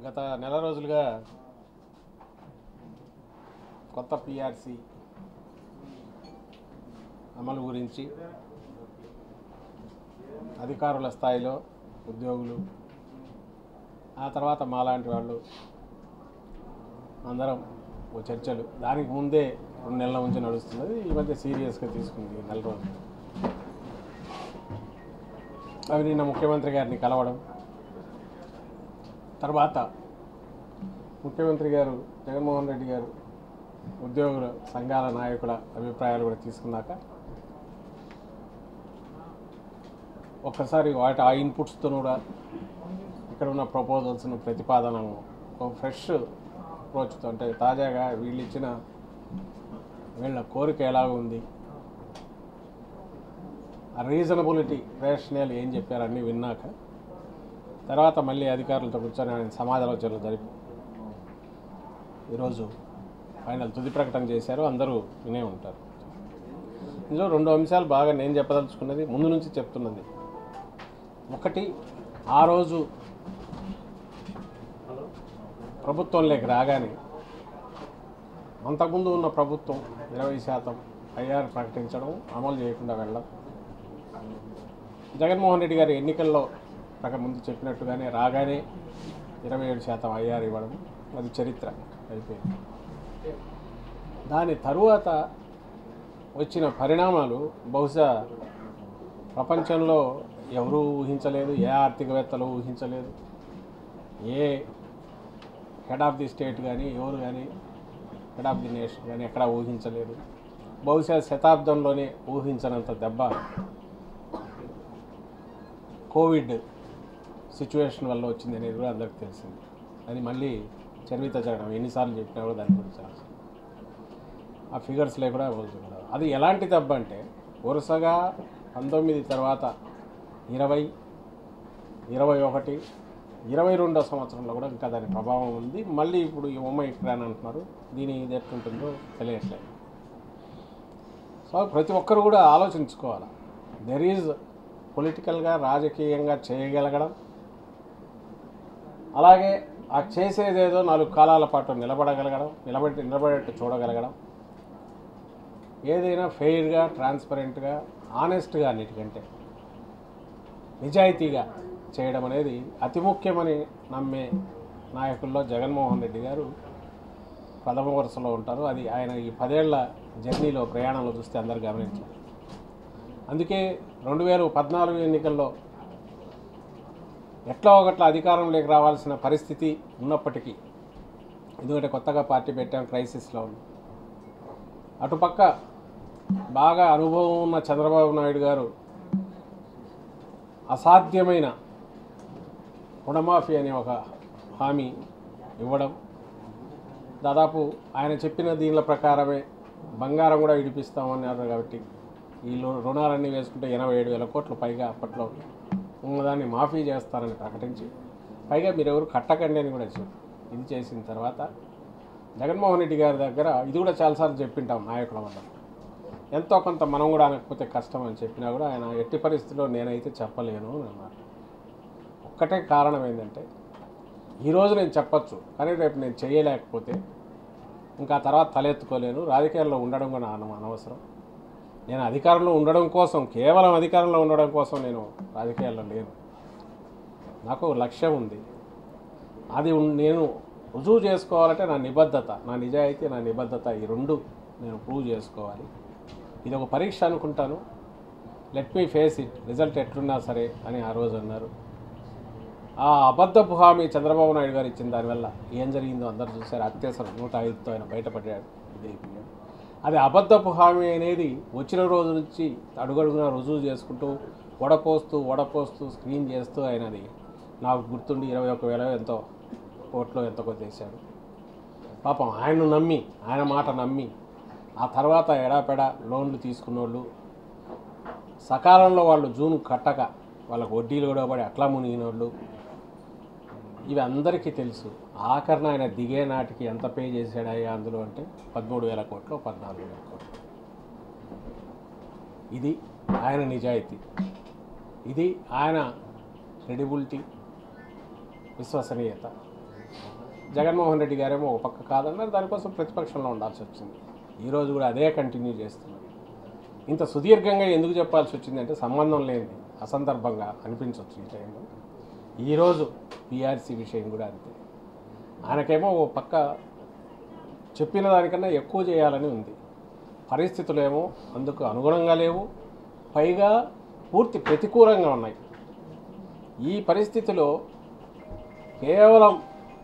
గత నెల రోజులుగా కొత్త పిఆర్సి అమలు గురించి అధికారుల స్థాయిలో ఉద్యోగులు ఆ తర్వాత మాలాంటి వాళ్ళు అందరం ఓ చర్చలు దానికి ముందే 2 నెలల నుంచి నడుస్తున్నది. ఈ మధ్య సీరియస్గా తీసుకుంది నెల రోజులు. అవి నిన్న ముఖ్యమంత్రి గారిని కలవడం, తర్వాత ముఖ్యమంత్రి గారు జగన్మోహన్ రెడ్డి గారు ఉద్యోగుల సంఘాల నాయకుల అభిప్రాయాలు కూడా తీసుకున్నాక ఒక్కసారి ఆ ఇన్పుట్స్తో కూడా ఇక్కడ ఉన్న ప్రపోజల్స్ను ప్రతిపాదనను ఒక ఫ్రెష్ అప్రోచ్తో, అంటే తాజాగా వీళ్ళు ఇచ్చిన వీళ్ళ కోరిక ఎలాగ ఉంది, ఆ రీజనబిలిటీ రేషనల్ ఏం చెప్పారు అన్నీ విన్నాక తర్వాత మళ్ళీ అధికారులతో కూర్చొని ఆయన సమాలోచనలు జరిపి ఈరోజు ఫైనల్ తుది ప్రకటన చేశారు. అందరూ వినే ఉంటారు. ఇందులో 2 అంశాలు బాగా నేను చెప్పదలుచుకున్నది, ముందు నుంచి చెప్తున్నది. ఒకటి, ఆ రోజు ప్రభుత్వంలోకి రాగానే అంతకుముందు ఉన్న ప్రభుత్వం 20% ఐఆర్ ప్రకటించడం, అమలు చేయకుండా వెళ్ళడం, జగన్మోహన్ రెడ్డి గారు ఎన్నికల్లో ముందు చెప్పినట్టుగానే రాగానే 27% ఐఆర్ ఇవ్వడం, అది చరిత్ర అయిపోయింది. దాని తరువాత వచ్చిన పరిణామాలు బహుశా ప్రపంచంలో ఎవరూ ఊహించలేదు, ఏ ఆర్థికవేత్తలు ఊహించలేదు, ఏ హెడ్ ఆఫ్ ది స్టేట్ కానీ ఎవరు కానీ హెడ్ ఆఫ్ ది నేషన్ కానీ ఎక్కడా ఊహించలేదు. బహుశా శతాబ్దంలోనే ఊహించనంత దెబ్బ కోవిడ్ సిచ్యువేషన్ వల్ల వచ్చింది అనేది కూడా అందరికీ తెలిసింది. అది మళ్ళీ చరిత్ర జరగడం, ఎన్నిసార్లు చెప్పినా కూడా దాని గురించి ఆ ఫిగర్స్లో కూడా పోల్చుకున్నారు. అది ఎలాంటి దెబ్బ అంటే వరుసగా 19 తర్వాత 20, 21, 22వ సంవత్సరంలో కూడా ఇంకా దాని ప్రభావం ఉంది. మళ్ళీ ఇప్పుడు ఈ ఒమైక్రాన్ అంటున్నారు, దీని ఇది ఎట్లుంటుందో తెలియట్లేదు. సో ప్రతి ఒక్కరు కూడా ఆలోచించుకోవాలి. దెర్ ఈజ్ పొలిటికల్గా రాజకీయంగా చేయగలగడం, అలాగే ఆ చేసేదేదో 4 కాలాల పాటు నిలబడేట్టు చూడగలగడం, ఏదైనా ఫెయిర్గా, ట్రాన్స్పరెంట్గా, ఆనెస్ట్గా, అన్నిటికంటే నిజాయితీగా చేయడం అనేది అతి ముఖ్యమని నమ్మే నాయకుల్లో జగన్మోహన్ రెడ్డి గారు ప్రథమ వరుసలో ఉంటారు. అది ఆయన ఈ 10 ఏళ్ల జర్నీలో, ప్రయాణంలో చూస్తే అందరు గమనించారు. అందుకే 2014 ఎన్నికల్లో ఎట్లా ఒకట్లా అధికారంలోకి రావాల్సిన పరిస్థితి ఉన్నప్పటికీ, ఎందుకంటే కొత్తగా పార్టీ పెట్టాం, క్రైసిస్లో ఉంది. అటుపక్క బాగా అనుభవం ఉన్న చంద్రబాబు నాయుడు గారు అసాధ్యమైన రుణమాఫీ అనే ఒక హామీ ఇవ్వడం, దాదాపు ఆయన చెప్పిన దీనిల ప్రకారమే బంగారం కూడా విడిపిస్తామన్నారు. కాబట్టి ఈ రుణాలన్నీ వేసుకుంటే 87,000 కోట్లు పైగా అప్పట్లో ఉన్నదాన్ని మాఫీ చేస్తారని ప్రకటించి, పైగా మీరెవరు కట్టకండి అని కూడా చెప్పి ఇది చేసిన తర్వాత జగన్మోహన్ రెడ్డి గారి దగ్గర ఇది కూడా చాలాసార్లు చెప్పింటాం నాయకుల వల్ల, ఎంతో కొంత మనం కూడా అనకపోతే కష్టం అని చెప్పినా కూడా ఆయన ఎట్టి పరిస్థితుల్లో నేనైతే చెప్పలేను అని అన్నారు. ఒక్కటే కారణం ఏంటంటే, ఈరోజు నేను చెప్పచ్చు కానీ రేపు నేను చేయలేకపోతే ఇంకా తర్వాత తలెత్తుకోలేను, రాజకీయాల్లో ఉండడం కూడా అనవసరం, నేను అధికారంలో ఉండడం కోసం, కేవలం అధికారంలో ఉండడం కోసం నేను రాజకీయాల్లో లేను, నాకు లక్ష్యం ఉంది, అది నేను రుజువు చేసుకోవాలంటే నా నిబద్ధత, నా నిజాయితీ, నా నిబద్ధత, ఈ 2 నేను ప్రూవ్ చేసుకోవాలి. ఇది ఒక పరీక్ష అనుకుంటాను, let me face it, result ఎట్లున్నా సరే అని ఆ రోజు అన్నారు. ఆ అబద్ధపు హామీ చంద్రబాబు నాయుడు గారు ఇచ్చిన దానివల్ల ఏం జరిగిందో అందరూ చూశారు. అత్యవసరం 105తో ఆయన బయటపడ్డాడు. అది అబద్ధపు హామీ అనేది వచ్చిన రోజు నుంచి అడుగడుగునా రుజువు చేసుకుంటూ వడపోస్తూ స్క్రీన్ చేస్తూ ఆయనది నాకు గుర్తుండి 21,000 ఎంతో కోట్లో ఎంతో చేశాడు. పాపం ఆయన్ను నమ్మి, ఆయన మాట నమ్మి ఆ తర్వాత ఎడాపెడా లోన్లు తీసుకున్నోళ్ళు, సకాలంలో వాళ్ళు జూన్ కట్టక వాళ్ళకు వడ్డీలు కూడా పడి అట్లా మునిగినోళ్ళు, ఇవి అందరికీ తెలుసు. ఆఖరణ ఆయన దిగే నాటికి ఎంత పే చేశాడయ్యా అందులో అంటే 13,000 కోట్లు, 14,000 కోట్లు. ఇది ఆయన నిజాయితీ, ఇది ఆయన క్రెడిబిలిటీ, విశ్వసనీయత. జగన్మోహన్ రెడ్డి గారేమో ఒక పక్క కాదన్నారు, దానికోసం ప్రతిపక్షంలో ఉండాల్సి వచ్చింది. ఈరోజు కూడా అదే కంటిన్యూ చేస్తున్నారు. ఇంత సుదీర్ఘంగా ఎందుకు చెప్పాల్సి వచ్చిందంటే సంబంధం లేనిది, అసందర్భంగా అనిపించవచ్చు ఈ టైంలో. ఈరోజు పీఆర్సీ విషయం కూడా అంతే. ఆయనకేమో ఓ పక్క చెప్పిన దానికన్నా ఎక్కువ చేయాలని ఉంది, పరిస్థితులేమో అందుకు అనుగుణంగా లేవు, పైగా పూర్తి ప్రతికూలంగా ఉన్నాయి. ఈ పరిస్థితిలో కేవలం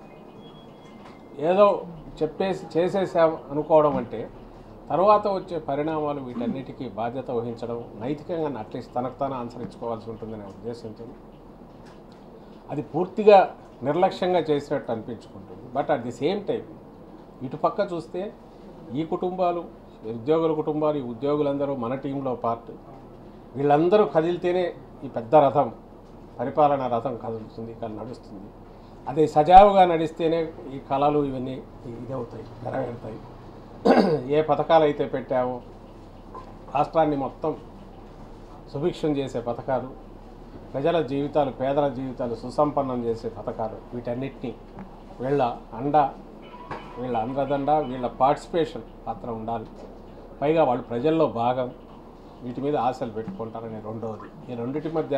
ఏదో చెప్పేసి చేసేసాం అనుకోవడం అంటే తర్వాత వచ్చే పరిణామాలు వీటన్నిటికీ బాధ్యత వహించడం, నైతికంగా అట్లీస్ట్ తనకు తాను అనుసరించుకోవాల్సి ఉంటుందనే ఉద్దేశంతో అది పూర్తిగా నిర్లక్ష్యంగా చేసినట్టు అనిపించుకుంటుంది. But at the same time ఇటుపక్క చూస్తే ఈ కుటుంబాలు, ఉద్యోగుల కుటుంబాలు, ఈ ఉద్యోగులందరూ మన టీంలో పార్ట్, వీళ్ళందరూ కదిలితేనే ఈ పెద్ద రథం, పరిపాలనా రథం కదులుతుంది, ఇక్కడ నడుస్తుంది. అదే సజావుగా నడిస్తేనే ఈ కళలు ఇవన్నీ ఇదవుతాయి, నెరవేరుతాయి. ఏ పథకాలు అయితే పెట్టామో రాష్ట్రాన్ని మొత్తం సుభిక్షం చేసే పథకాలు, ప్రజల జీవితాలు, పేదల జీవితాలు సుసంపన్నం చేసే పథకాలు, వీటన్నిటినీ వీళ్ళ అండదండ, వీళ్ళ పార్టిసిపేషన్ పాత్ర ఉండాలి. పైగా వాళ్ళు ప్రజల్లో భాగం, వీటి మీద ఆశలు పెట్టుకుంటారనే రెండవది. ఈ రెండింటి మధ్య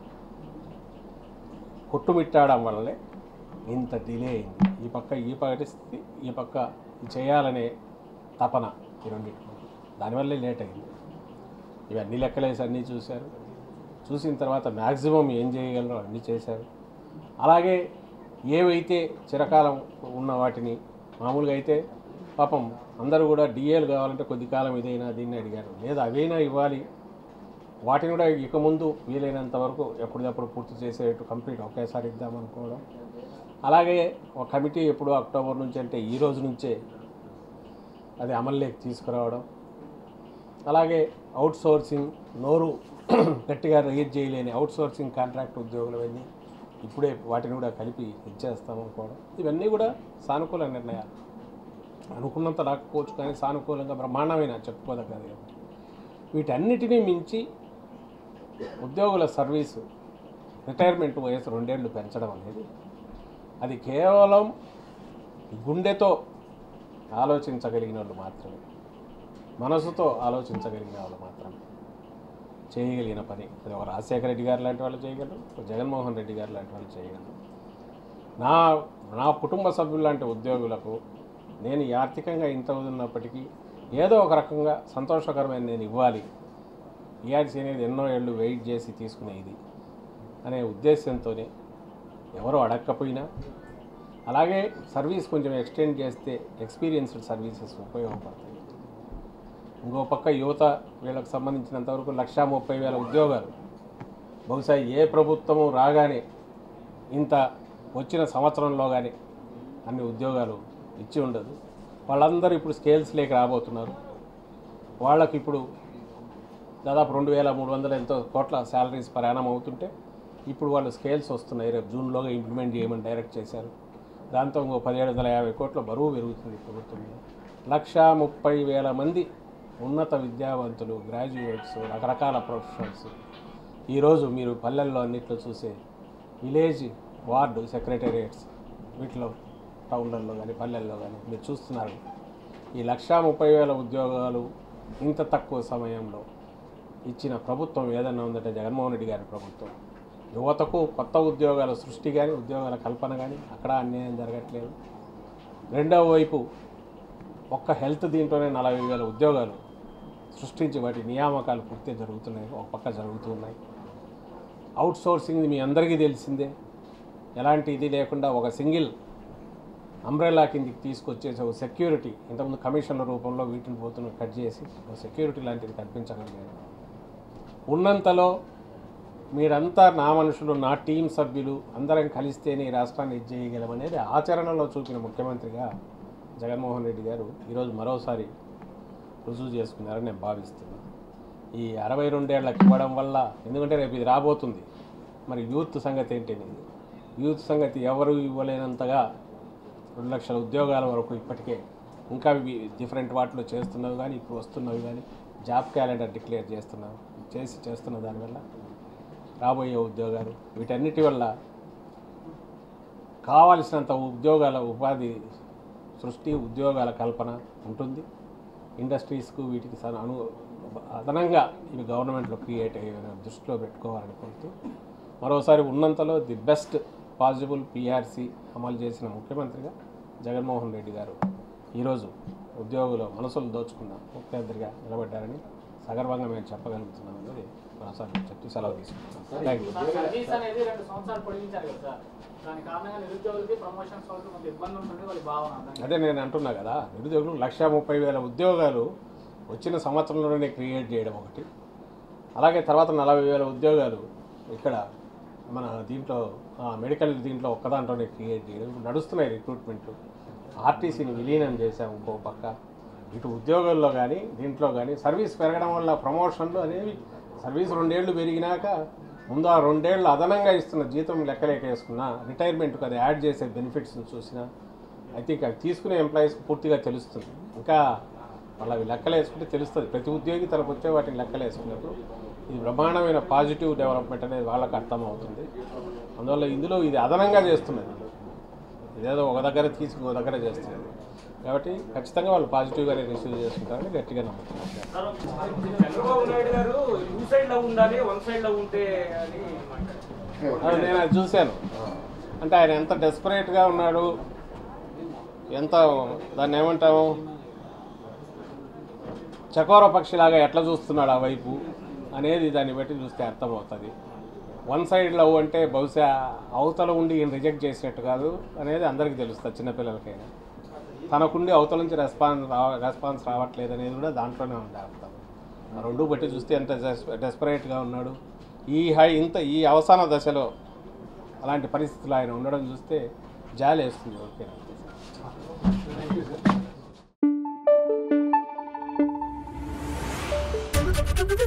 కొట్టుమిట్టాడడం వల్లనే ఇంత డిలే అయింది. ఈ పక్క ఈ పరిస్థితి, ఈ పక్క చేయాలనే తపన, ఈ రెండింటి దానివల్లే లేట్ అయింది. ఇవన్నీ లెక్కలేసి అన్నీ చూశారు. చూసిన తర్వాత మ్యాక్సిమం ఏం చేయగలరో అన్నీ చేశారు. అలాగే ఏవైతే చిరకాలం ఉన్న వాటిని, మామూలుగా అయితే పాపం అందరూ కూడా డిఏలు కావాలంటే కొద్ది కాలం ఇదైనా దీన్ని అడిగారు, లేదా అవైనా ఇవ్వాలి, వాటిని కూడా ఇక ముందు వీలైనంత వరకు ఎప్పటికప్పుడు పూర్తి చేసేట్టు కంప్లీట్ ఒకేసారి ఇద్దామనుకోవడం. అలాగే ఒక కమిటీ ఎప్పుడు అక్టోబర్ నుంచి అంటే ఈ రోజు నుంచే అది అమల్లోకి తీసుకురావడం. అలాగే అవుట్ సోర్సింగ్, నోరు గట్టిగా రైజ్ చేయలేని అవుట్ సోర్సింగ్ కాంట్రాక్ట్ ఉద్యోగులవన్నీ ఇప్పుడే వాటిని కూడా కలిపి ఇచ్చేస్తామనుకోవడం. ఇవన్నీ కూడా సానుకూల నిర్ణయాలు, అనుకున్నంత రాకపోవచ్చు కానీ సానుకూలంగా బ్రహ్మాండమైన చెప్పుకోదగ్గది. వీటన్నిటినీ మించి ఉద్యోగుల సర్వీసు రిటైర్మెంట్ వయసు 2 ఏళ్ళు పెంచడం అనేది అది కేవలం గుండెతో ఆలోచించగలిగిన వాళ్ళు మాత్రమే, మనసుతో ఆలోచించగలిగిన వాళ్ళు మాత్రమే చేయగలిగిన పని. అది ఒక రాజశేఖర రెడ్డి గారు లాంటి వాళ్ళు చేయగలరు, జగన్మోహన్ రెడ్డి గారు లాంటి వాళ్ళు చేయగలరు. నా కుటుంబ సభ్యులు లాంటి ఉద్యోగులకు నేను ఆర్థికంగా ఇంత ఉన్నప్పటికీ ఏదో ఒక రకంగా సంతోషకరమైన నేను ఇవ్వాలి, ఈఆర్సీ అనేది ఎన్నో ఏళ్ళు వెయిట్ చేసి తీసుకునేది అనే ఉద్దేశంతోనే ఎవరు అడగకపోయినా, అలాగే సర్వీస్ కొంచెం ఎక్స్టెండ్ చేస్తే ఎక్స్పీరియన్స్డ్ సర్వీసెస్ ఉపయోగపడతాయి. ఇంకో పక్క యువత, వీళ్ళకి సంబంధించినంతవరకు 1,30,000 ఉద్యోగాలు, బహుశా ఏ ప్రభుత్వము రాగానే ఇంత వచ్చిన సంవత్సరంలో కానీ అన్ని ఉద్యోగాలు ఇచ్చి ఉండదు. వాళ్ళందరూ ఇప్పుడు స్కేల్స్ లేక రాబోతున్నారు. వాళ్ళకి ఇప్పుడు దాదాపు 2,300 ఎంతో కోట్ల శాలరీస్ ప్రయాణం అవుతుంటే ఇప్పుడు వాళ్ళు స్కేల్స్ వస్తున్నాయి. రేపు జూన్లోగా ఇంప్లిమెంట్ చేయమని డైరెక్ట్ చేశారు. దాంతో ఇంకో 1,750 కోట్ల బరువు పెరుగుతుంది ప్రభుత్వంలో. 1,30,000 మంది ఉన్నత విద్యావంతులు, గ్రాడ్యుయేట్స్, రకరకాల ప్రొఫెషనల్స్ ఈరోజు మీరు పల్లెల్లో అన్నింటిలో చూసే విలేజ్ వార్డు సెక్రటేరియట్స్, వీటిలో టౌన్లలో కానీ పల్లెల్లో కానీ మీరు చూస్తున్నారు. ఈ 1,30,000 ఉద్యోగాలు ఇంత తక్కువ సమయంలో ఇచ్చిన ప్రభుత్వం ఏదన్నా ఉందంటే జగన్మోహన్ రెడ్డి గారి ప్రభుత్వం. యువతకు కొత్త ఉద్యోగాల సృష్టి కానీ, ఉద్యోగాల కల్పన కానీ అక్కడ అన్యాయం జరగట్లేదు. రెండవ వైపు ఒక్క హెల్త్ దీంట్లోనే 40,000 ఉద్యోగాలు సృష్టించి వాటి నియామకాలు పూర్తిగా జరుగుతున్నాయి, ఒక పక్క జరుగుతున్నాయి. అవుట్ సోర్సింగ్ మీ అందరికీ తెలిసిందే, ఎలాంటి ఇది లేకుండా ఒక సింగిల్ అంబ్రెల్లా కిందికి తీసుకొచ్చేసి ఒక సెక్యూరిటీ, ఇంతకుముందు కమిషన్ల రూపంలో వీటిని పోతున్న కట్ చేసి ఒక సెక్యూరిటీ లాంటిది కల్పించగలిగారు. ఉన్నంతలో మీరంతా నా మనుషులు, నా టీం సభ్యులు అందరం కలిస్తేనే ఈ రాష్ట్రాన్ని ఇది చేయగలమనేది ఆచరణలో చూపిన ముఖ్యమంత్రిగా జగన్మోహన్ రెడ్డి గారు ఈరోజు మరోసారి రుజువు చేసుకున్నారని నేను భావిస్తున్నాను. ఈ 62 ఏళ్ళకి ఇవ్వడం వల్ల, ఎందుకంటే రేపు ఇది రాబోతుంది, మరి యూత్ సంగతి ఏంటనేది, యూత్ సంగతి ఎవరు ఇవ్వలేనంతగా 2 లక్షల ఉద్యోగాల వరకు ఇప్పటికే ఇంకా డిఫరెంట్ వాటిలో చేస్తున్నవి కానీ, ఇప్పుడు వస్తున్నవి కానీ, జాబ్ క్యాలెండర్ డిక్లేర్ చేస్తున్న దానివల్ల రాబోయే ఉద్యోగాలు, వీటన్నిటి వల్ల కావాల్సినంత ఉద్యోగాల ఉపాధి సృష్టి ఉద్యోగాల కల్పన ఉంటుంది. ఇండస్ట్రీస్కు వీటికి అదనంగా ఇవి గవర్నమెంట్లో క్రియేట్ అయ్యే దృష్టిలో పెట్టుకోవాలని కోరుతూ మరోసారి ఉన్నంతలో ది బెస్ట్ పాసిబుల్ పిఆర్సీ అమలు చేసిన ముఖ్యమంత్రిగా జగన్మోహన్ రెడ్డి గారు ఈరోజు ఉద్యోగుల మనసులు దోచుకున్న ముఖ్యమంత్రిగా నిలబడ్డారని సగర్వంగా మేము చెప్పగలుగుతున్నాం అనేది మరోసారి చెప్తూ సెలవు తీసుకుంటాం. Thank you. అదే నేను అంటున్నా కదా, నిరుద్యోగులు 1,30,000 ఉద్యోగాలు వచ్చిన సంవత్సరంలోనే క్రియేట్ చేయడం ఒకటి, అలాగే తర్వాత 40,000 ఉద్యోగాలు ఇక్కడ మన దీంట్లో మెడికల్ దీంట్లో ఒక్కదాంట్లోనే క్రియేట్ చేయడం. నడుస్తున్నాయి రిక్రూట్మెంట్లు. ఆర్టీసీని విలీనం చేసాము ఇంకో పక్క. ఇటు ఉద్యోగాల్లో కానీ దీంట్లో కానీ సర్వీస్ పెరగడం వల్ల ప్రమోషన్లు అనేవి సర్వీస్ 2 ఏళ్ళు పెరిగినాక ముందు ఆ 2 ఏళ్ళు అదనంగా ఇస్తున్న జీతం లెక్కలేక వేసుకున్నా రిటైర్మెంట్కి అది యాడ్ చేసే బెనిఫిట్స్ని చూసినా ఐ థింక్ అది తీసుకునే ఎంప్లాయీస్కి పూర్తిగా తెలుస్తుంది. ఇంకా వాళ్ళవి లెక్కలు వేసుకుంటే తెలుస్తుంది. ప్రతి ఉద్యోగి తనకు వచ్చే వాటిని లెక్కలు వేసుకున్నప్పుడు ఇది బ్రహ్మాండమైన పాజిటివ్ డెవలప్మెంట్ అనేది వాళ్ళకి అర్థమవుతుంది. అందువల్ల ఇందులో ఇది అదనంగా చేస్తున్నది, ఇదేదో ఒక దగ్గర తీసుకు ఒక దగ్గర చేస్తున్నది కాబట్టి ఖచ్చితంగా వాళ్ళు పాజిటివ్గానే రిసీవ్ చేసుకుంటారని గట్టిగా నమ్ముతున్నారు. అది నేను అది చూశాను. అంటే ఆయన ఎంత డెస్పరేట్గా ఉన్నాడు, ఎంత దాన్ని ఏమంటాము చకోర పక్షిలాగా ఎట్లా చూస్తున్నాడు ఆ వైపు అనేది దాన్ని బట్టి చూస్తే అర్థమవుతుంది. వన్ సైడ్ లవ్ అంటే బహుశా అవతల ఉండి ఈయన రిజెక్ట్ చేసినట్టు కాదు అనేది అందరికీ తెలుస్తుంది. చిన్నపిల్లలకైనా తనకుండి అవతల నుంచి రెస్పాన్స్ రావట్లేదు అనేది కూడా దాంట్లోనే ఉంది అర్థం. ఆ రెండు బట్టి చూస్తే ఎంత డెస్పరేట్గా ఉన్నాడు. ఈ అవసాన దశలో అలాంటి పరిస్థితులు ఆయన ఉండడం చూస్తే జాలి వేస్తుంది. ఓకే.